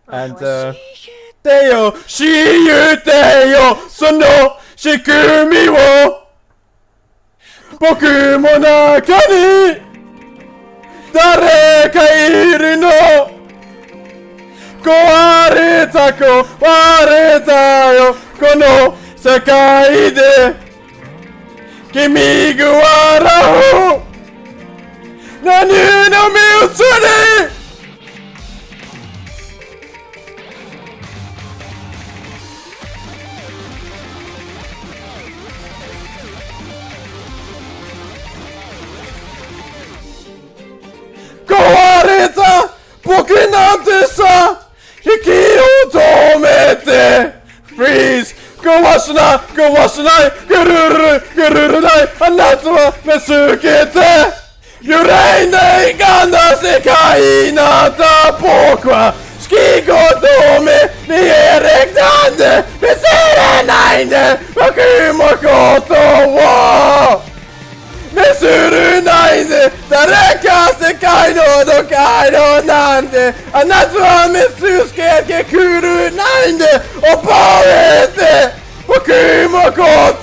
And Teo, 知ってよ、その仕組みを。僕も中に誰かいるの。壊れたよ、この世界で。君が笑う。何の目をつれ。壊れた僕なんてさ、息を止めて Freeze 壊しないぐるるない。あなたは目つけて揺れないがんだ世界なんだ。僕は好きこと目見えるなんで見せれないんで。僕もことを見せれないんで。誰か世界のどかいなんで。あなたは見つけてくるないんで。覚えて僕もこと